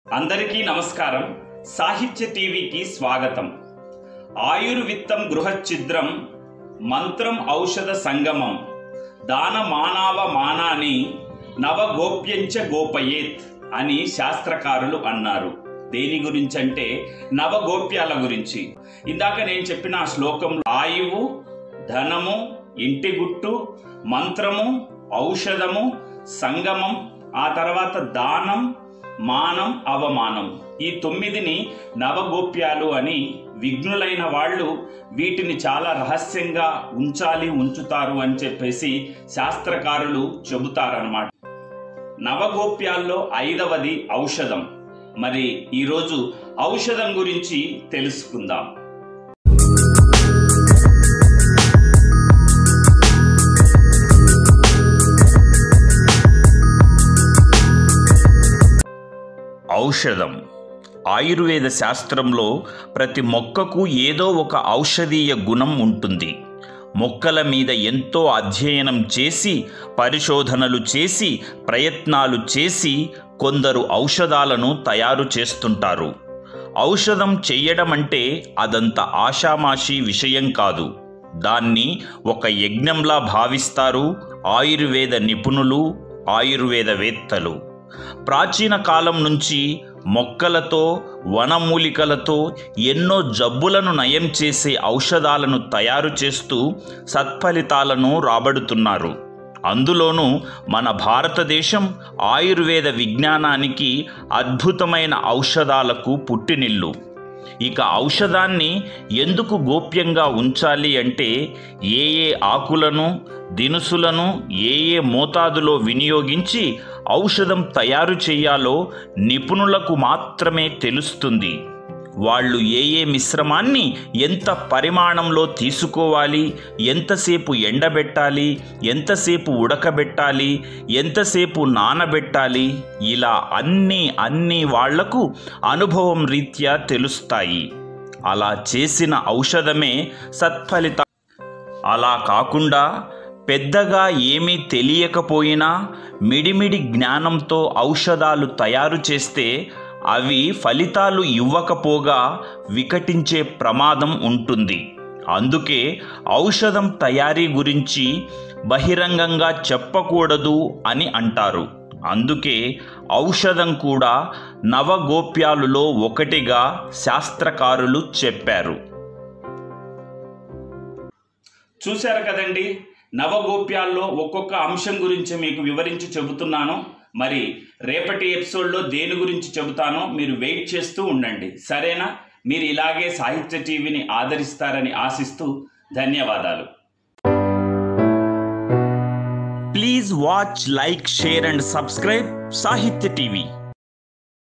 అందరికీ నమస్కారం. సాహిత్య టీవీకి స్వాగతం. ఆయుర్విత్తం గృహఛిద్రం మంత్రం ఔషధ సంగమం దాన మానవ మానాని నవగోప్యంచ గోపయేత్ అని శాస్త్రకారులు అన్నారు. దేని గురించి అంటే నవగోప్యాల గురించి. ఇందాక నేను చెప్పిన ఆ శ్లోకంలో ఆయువు, ధనము, ఇంటి గుట్టు, మంత్రము, ఔషధము, సంగమం, ఆ తర్వాత దానం, మానం, అవమానం, ఈ 9ని నవగోప్యాలు అని విఘ్నులైన వాళ్ళు వీటిని చాలా రహస్యంగా ఉంచుతారు అని చెప్పేసి శాస్త్రకారులు చెబుతారన్నమాట. నవగోప్యాల్లో 5వది ఔషధం. మరి ఈరోజు ఔషధం గురించి తెలుసుకుందాం. ఔషధం ఆయుర్వేద శాస్త్రంలో ప్రతి మొక్కకు ఏదో ఒక ఔషధీయ గుణం ఉంటుంది. మొక్కల మీద ఎంతో అధ్యయనం చేసి, పరిశోధనలు చేసి, ప్రయత్నాలు చేసి కొందరు ఔషధాలను తయారు చేస్తుంటారు. ఔషధం చెయ్యడం అంటే అదంత ఆషామాషీ విషయం కాదు. దాన్ని ఒక యజ్ఞంలా భావిస్తారు ఆయుర్వేద నిపుణులు, ఆయుర్వేదవేత్తలు. ప్రాచీన కాలం నుంచి మొక్కలతో, వనమూలికలతో ఎన్నో జబ్బులను నయం చేసే ఔషధాలను తయారు చేస్తూ సత్ఫలితాలను రాబడుతున్నారు. అందులోనూ మన భారతదేశం ఆయుర్వేద విజ్ఞానానికి అద్భుతమైన ఔషధాలకు పుట్టినిల్లు. ఇక ఔషధాన్ని ఎందుకు గోప్యంగా ఉంచాలి అంటే ఏ ఆకులను, దినుసులను ఏ మోతాదులో వినియోగించి ఔషధం తయారు చేయాలో నిపుణులకు మాత్రమే తెలుస్తుంది. వాళ్ళు ఏ మిశ్రమాన్ని ఎంత పరిమాణంలో తీసుకోవాలి, ఎంతసేపు ఎండబెట్టాలి, ఎంతసేపు ఉడకబెట్టాలి, ఎంతసేపు నానబెట్టాలి, ఇలా అన్నీ వాళ్లకు అనుభవం రీత్యా తెలుస్తాయి. అలా చేసిన ఔషధమే సత్ఫలిత. అలా కాకుండా పెద్దగా ఏమీ తెలియకపోయినా మిడిమిడి జ్ఞానంతో ఔషధాలు తయారు చేస్తే అవి ఫలితాలు ఇవ్వకపోగా వికటించే ప్రమాదం ఉంటుంది. అందుకే ఔషధం తయారీ గురించి బహిరంగంగా చెప్పకూడదు అని అంటారు. అందుకే ఔషధం కూడా నవగోప్యాలులో ఒకటిగా శాస్త్రకారులు చెప్పారు. చూశారు కదండి, నవగోప్యాల్లో ఒక్కొక్క అంశం గురించి మీకు వివరించి చెబుతున్నాను. మరి రేపటి ఎపిసోడ్లో దేని గురించి చెబుతానో మీరు వెయిట్ చేస్తూ ఉండండి, సరేనా? మీరు ఇలాగే సాహిత్య టీవీని ఆదరిస్తారని ఆశిస్తూ ధన్యవాదాలు. Please watch, like, share and subscribe Sahitya TV.